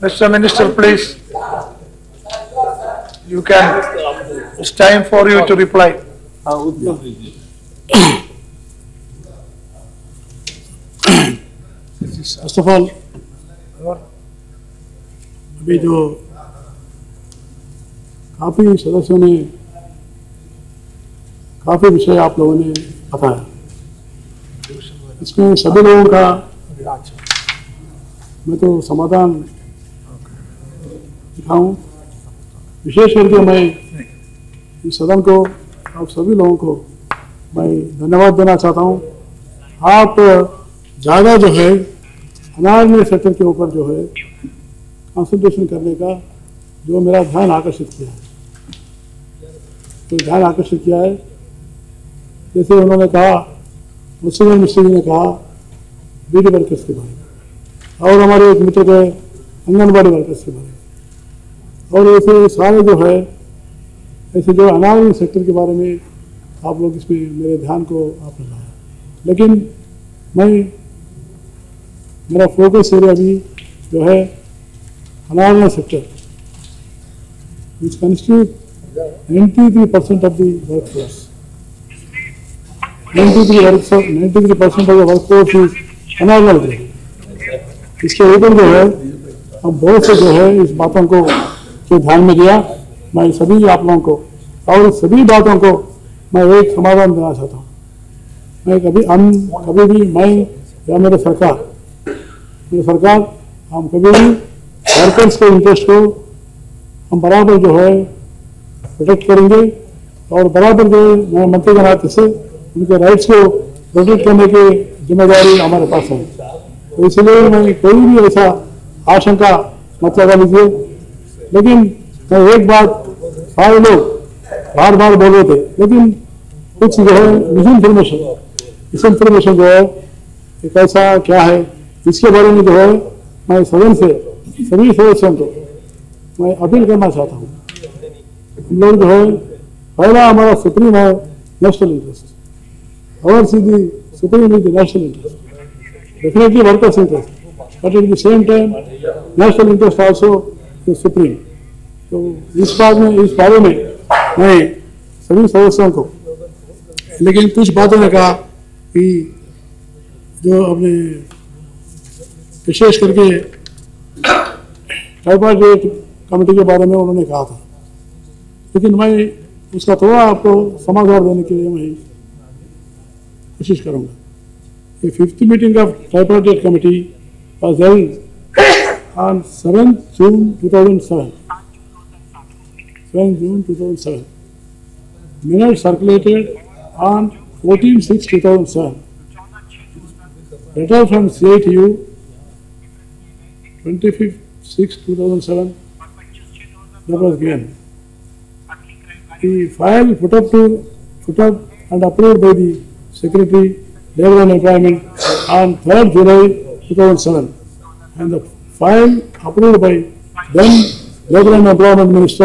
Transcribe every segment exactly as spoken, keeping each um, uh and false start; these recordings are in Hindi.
Mister Minister, please. You can. It's time for you to reply. First of all, अभी जो काफी सदस्यों ने काफी विषय आप लोगों ने बताया, इसमें सभी लोगों का मैं तो समाधान दिखाऊं। विशेष करके मैं इस सदन को, आप सभी लोगों को मैं धन्यवाद देना चाहता हूं। आप ज़्यादा जो है अनाज सेक्टर के ऊपर जो है कंसंट्रेशन करने का जो मेरा ध्यान आकर्षित किया है, तो ध्यान आकर्षित किया है। जैसे उन्होंने कहा, मुस्लिम मिस्त्री ने कहा बीडी वर्कर्स के बारे में, और हमारे एक मित्र के आंगनबाड़ी वर्कर्स के बारे में, और ऐसे सारे जो है ऐसे जो अनाज सेक्टर के बारे में आप लोग इसमें मेरे ध्यान को आपने लाया। लेकिन मैं मेरा फोकस एरिया भी जो है अनाज sector, which constitute ninety-three percent of the workforce. ninety-three percent of the workforce is अनाज सेक्टर। इसके ऊपर जो है हम बहुत से जो है इस बातों को जो ध्यान में दिया। मैं सभी आप लोगों को और सभी बातों को मैं एक समाधान देना चाहता हूँ। मैं कभी हम कभी भी मैं या मेरे सरकार मेरी सरकार हम कभी भी वर्कर्स के इंटरेस्ट को हम बराबर जो है प्रोटेक्ट करेंगे, और बराबर जो है मैं मंत्री के नाते से उनके राइट्स को प्रोटेक्ट करने की जिम्मेदारी हमारे पास है। तो इसलिए मैं कोई भी ऐसा आशंका मत लगा लीजिए। लेकिन मैं एक बात सारे लोग बार बार बोल रहे थे, लेकिन कुछ जो है मिस इन्फॉर्मेशन मिस इन्फॉर्मेशन जो है एक ऐसा क्या है, इसके बारे में जो है मैं सदन से सभी सदस्यों को मैं अपील करना चाहता हूँ। हम लोग जो है पहला हमारा सुप्रीम है नेशनल इंटरेस्ट, और सीधी supreme is the national interest, definitely workers interest, but at the same time national interest also is supreme. तो इस बात में इस बारे में मैं सभी सदस्यों को, लेकिन कुछ बातों ने कहा कि जो अपने विशेष करके ट्राइपार्टाइट कमेटी के बारे में उन्होंने कहा था, लेकिन मैं उसका थोड़ा आपको समाचार देने के लिए मैं कोशिश करूंगा। ये fifth meeting of tripartite committee was held on seventh June two thousand seven. seventh June two thousand seven. Minutes circulated on fourteenth six two thousand seven. Letter from C I T U twenty-fifth six two thousand seven that was given. The file put up to put up and approved by the Secretary Labour and Employment on third July two thousand seven, and the file approved by then Labour and Employment Minister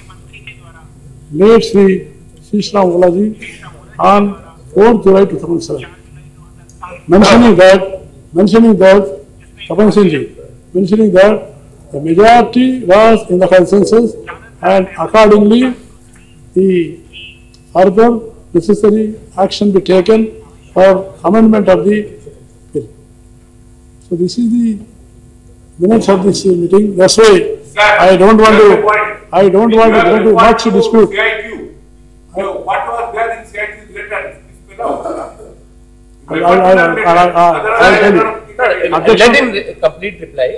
late Sri Sishram Golaji on fourth July two thousand seven, mentioning that mentioning that Tapan Singh ji, mentioning that the majority was in the consensus, and accordingly the further necessary action be taken for amendment of the bill. So this is the minutes of this meeting. That's why I don't want to I don't want to go to much dispute. So what was there in C I T U's letter? I, I, I, I, I, I'll tell you. Let him complete reply.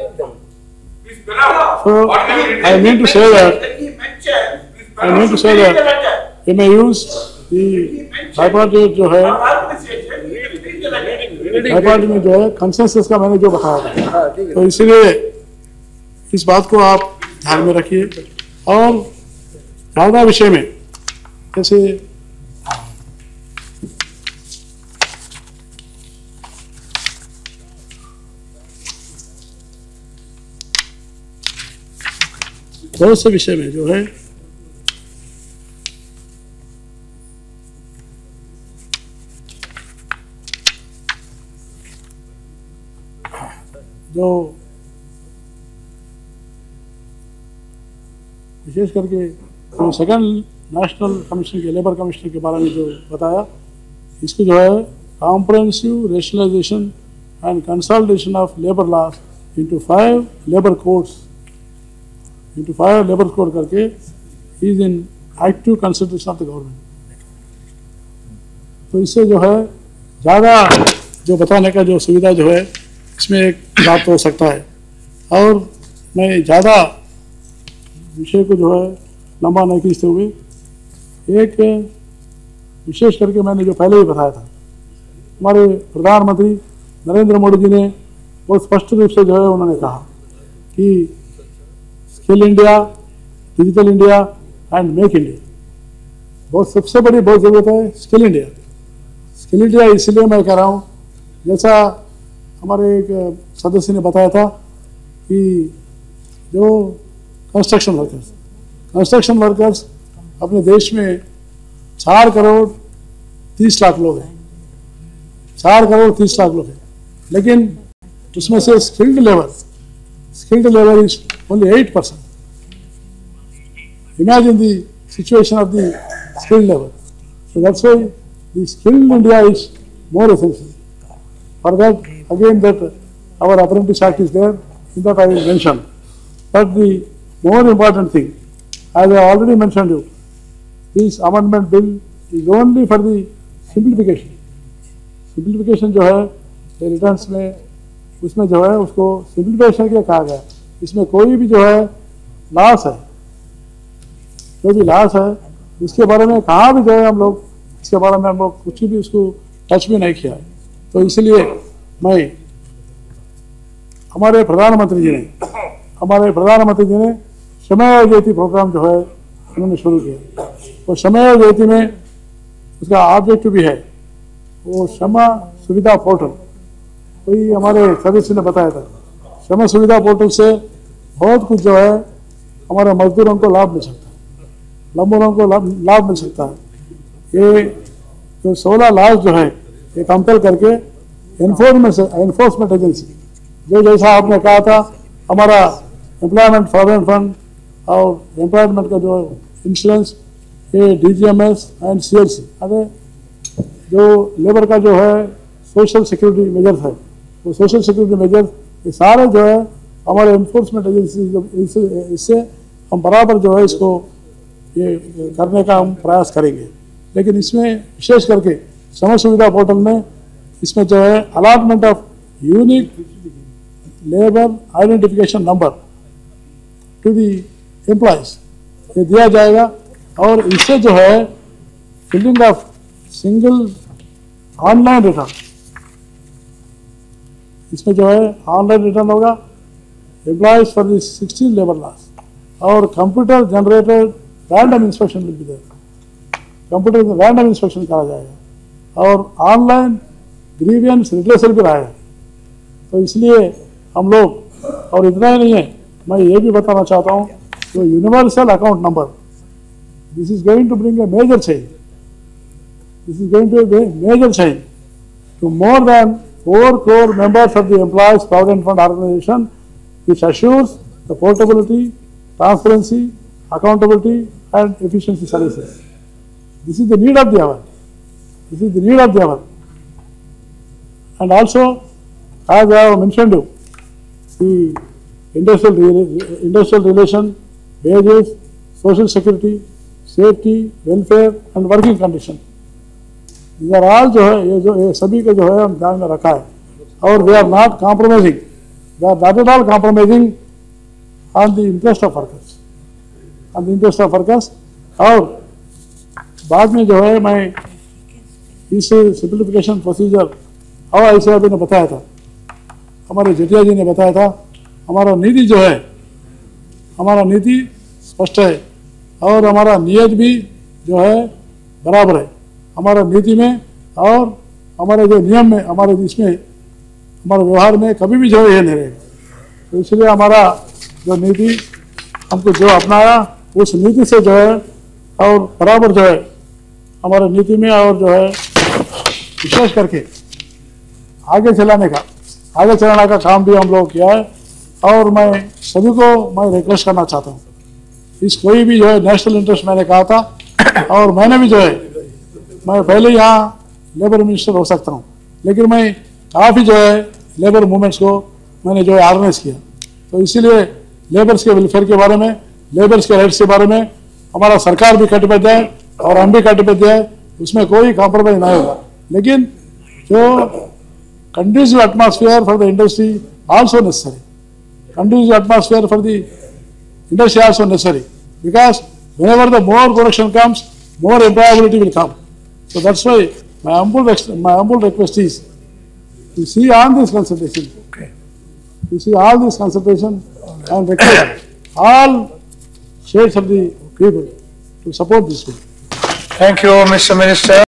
So I mean to say that I mean to say that we may use the tripartite जो है tripartite में जो है consensus का मैंने जो बताया था, तो इसलिए इस बात को आप ध्यान में रखिए। और ज़्यादा विषय में जैसे बहुत से विषय में जो है जो विशेष करके जो सेकंड नेशनल कमीशन के लेबर कमीशन के बारे में जो बताया, इसको जो है comprehensive rationalisation and consolidation of labour laws into five labour codes into five labour code करके is in active consideration of the government. तो इससे जो है ज़्यादा जो बताने का जो सुविधा जो है इसमें एक प्राप्त हो सकता है। और मैं ज़्यादा विषय को जो है लंबा नहीं खींचते हुए एक विशेष करके मैंने जो पहले ही बताया था, हमारे प्रधानमंत्री नरेंद्र मोदी जी ने बहुत स्पष्ट रूप से जो है उन्होंने कहा कि skill India, digital India and make India, बहुत सबसे बड़ी बहुत ज़रूरत है स्किल इंडिया। स्किल इंडिया इसलिए मैं कह रहा हूँ, जैसा हमारे एक सदस्य ने बताया था कि जो कंस्ट्रक्शन वर्कर्स कंस्ट्रक्शन वर्कर्स अपने देश में चार करोड़ तीस लाख लोग हैं, चार करोड़ तीस लाख लोग हैं, लेकिन उसमें से skilled labour skilled labour is only eight percent. Imagine the situation of the skilled labour. So that's why the skilled India is more essential. For that, again, that our apprentice act is there, in that I will mention. But the more important thing, as I already mentioned you, this amendment bill is only for the simplification. Simplification जो है रिटर्न्स में, उसमें जो है उसको सिंप्लीफिकेशन क्या कहा गया। इसमें कोई भी जो है लॉस है, कोई भी लॉस है, इसके बारे में कहाँ भी जो है हम लोग इसके बारे में हम लोग कुछ भी उसको टच भी नहीं किया है। तो इसलिए मैं हमारे प्रधानमंत्री जी ने हमारे प्रधानमंत्री जी ने समय ज्योति प्रोग्राम जो है उन्होंने शुरू किया। और समय ज्योति में उसका ऑब्जेक्टिव भी है वो क्षमा सुविधा पोर्टल। वही हमारे सदस्य ने बताया था, क्षमा सुविधा पोर्टल से बहुत कुछ जो है हमारे मजदूरों को लाभ मिल सकता है, मजदूरों को लाभ लाभ मिल सकता है। ये जो सोलह लाख जो है ये कंपेल करके एनफोर्समेंट एनफोर्समेंट एजेंसी, जो जैसा आपने कहा था हमारा एम्प्लॉयमेंट प्रोविडेंट फंड और एम्प्लॉयमेंट का जो इंश्योरेंस, ये डीजीएमएस एंड सीएलसी, अरे जो लेबर का जो है सोशल सिक्योरिटी मेजर्स है, वो सोशल सिक्योरिटी मेजर्स ये सारे जो है हमारे एनफोर्समेंट एजेंसी, इससे इससे हम बराबर जो है इसको ये करने का हम प्रयास करेंगे। लेकिन इसमें विशेष करके समय सुविधा पोर्टल में इसमें जो है allotment of unique labour identification number to the employees ये दिया जाएगा। और इससे जो है filling of single online return, इसमें जो है ऑनलाइन रिटर्न होगा employees for the sixteen labour laws. और computer generated random inspection will be there, computer random inspection करा जाएगा और ऑनलाइन ग्रीवियंस रिड्रेसल भी रहेगा। तो इसलिए हम लोग, और इतना ही नहीं है, मैं ये भी बताना चाहता हूँ जो universal account number, this is going to bring a major change, this is going to be major change to more than four crore members of the Employees Provident Fund Organization, which assures the portability, transparency, accountability and efficiency services. This is the need of the hour. This is the need of the hour. And also, as I have mentioned you, the industrial, re industrial relation, wages, social security, safety, welfare and working condition. These are all जो है ये जो ये सभी का जो है हम ध्यान में रखा है। और we are not compromising, we are not at all compromising on the interest of workers, on the interest of workers। और बाद में जो है मैं इस सिंप्लीफिकेशन प्रोसीजर और ऐसे अभी ने बताया था, हमारे जेठिया जी ने बताया था, हमारा नीति जो है हमारा नीति स्पष्ट है और हमारा नियत भी जो है बराबर है हमारा नीति में और हमारे जो नियम में, हमारे इसमें हमारे व्यवहार में कभी भी जो है ये नहीं रहेगा। तो इसलिए हमारा जो नीति हमको जो अपनाया उस नीति से जो है और बराबर जो है हमारे नीति में और जो है विशेष करके आगे चलाने का आगे चलाने का काम भी हम लोग किया है। और मैं सभी को मैं रिक्वेस्ट करना चाहता हूँ इस कोई भी जो है नेशनल इंटरेस्ट मैंने कहा था, और मैंने भी जो है मैं पहले यहाँ लेबर मिनिस्टर हो सकता हूँ, लेकिन मैं काफ़ी जो है लेबर मूवमेंट्स को मैंने जो है ऑर्गेनाइज किया। तो इसीलिए लेबर्स के वेलफेयर के बारे में, लेबर्स के राइट्स के बारे में हमारा सरकार भी कटिबद्ध है और हम भी कटिबद्ध है, उसमें कोई कॉम्प्रोमाइज नहीं होगा। लेकिन जो conducive atmosphere for the industry also necessary, conducive atmosphere for the industry also necessary, because whenever the more production comes, more employability will come. So that's why my humble, my humble request is to see all this consultation, Okay. to see all this consultation and request all shades of the people to support this bill. Thank you, Mister Minister.